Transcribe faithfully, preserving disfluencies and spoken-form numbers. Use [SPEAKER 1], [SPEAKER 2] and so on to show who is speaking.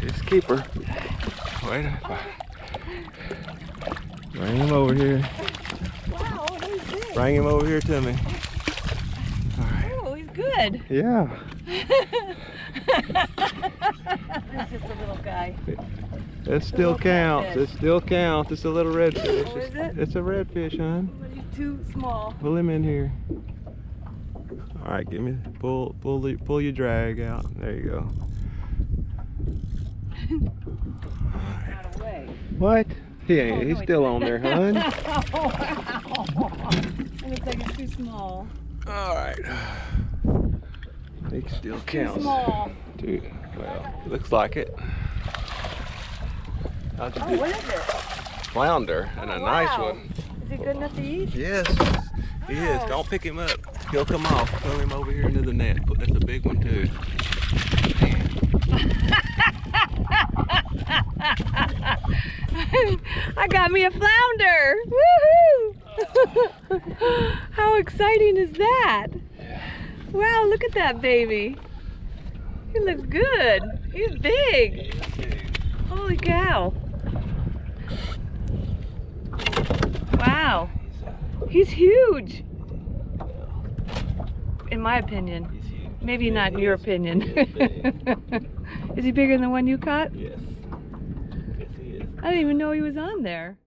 [SPEAKER 1] Just keep her. Wait a Bring him over here.
[SPEAKER 2] Wow, he's big.
[SPEAKER 1] Bring him over here to me. All right.
[SPEAKER 2] Oh, he's good.
[SPEAKER 1] Yeah.
[SPEAKER 2] He's just a little guy.
[SPEAKER 1] It still counts. It still counts. It's a little redfish.
[SPEAKER 2] Oh, is it?
[SPEAKER 1] It's a redfish, hon.
[SPEAKER 2] But he's too small.
[SPEAKER 1] Pull him in here. All right, give me pull pull the, pull your drag out. There you go.
[SPEAKER 2] Got away.
[SPEAKER 1] What? He ain't.
[SPEAKER 2] Oh, no,
[SPEAKER 1] he's
[SPEAKER 2] he
[SPEAKER 1] still
[SPEAKER 2] didn't.
[SPEAKER 1] on there, hon.
[SPEAKER 2] It looks like it's too small.
[SPEAKER 1] All right. He still counts.
[SPEAKER 2] Too small.
[SPEAKER 1] Dude, well, looks like it. How'd you
[SPEAKER 2] Oh,
[SPEAKER 1] do?
[SPEAKER 2] what is it?
[SPEAKER 1] Flounder, and
[SPEAKER 2] Oh,
[SPEAKER 1] a
[SPEAKER 2] wow.
[SPEAKER 1] nice one.
[SPEAKER 2] Is he good enough to eat?
[SPEAKER 1] Yes, he is.
[SPEAKER 2] Wow.
[SPEAKER 1] Don't pick him up. He'll come off. Throw him over here into the net. That's a big one too.
[SPEAKER 2] I got me a flounder! Woohoo! How exciting is that? Wow, look at that baby. He looks good. He's big. Holy cow. Wow. He's huge. In my opinion. Maybe not in your opinion. Is he bigger than the one you caught?
[SPEAKER 1] Yes. Yes, he is.
[SPEAKER 2] I didn't even know he was on there.